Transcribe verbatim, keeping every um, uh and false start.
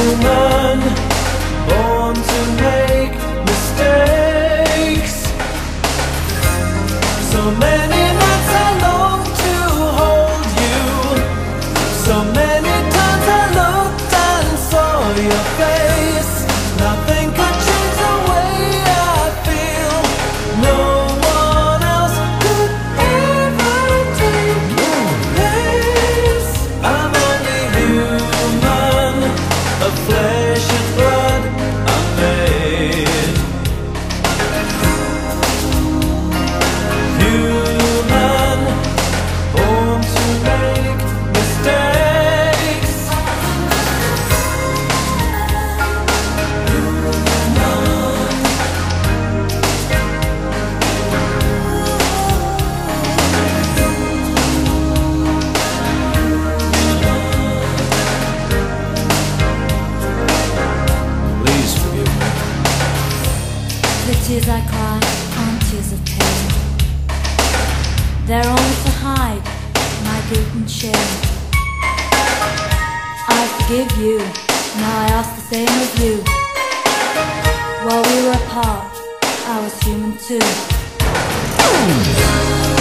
human, born to make mistakes. So many nights I long to hold you. So many times I looked and saw your face. Nothing could change the way I feel. No one else could ever take your place. I'm only human, of flesh and blood I'm made. Human, born to make mistakes. Please forgive me. The tears I cry aren't tears of pain. They're only to hide my guilt and shame. I forgive you, now I ask the same of you. While we were apart, I was human too.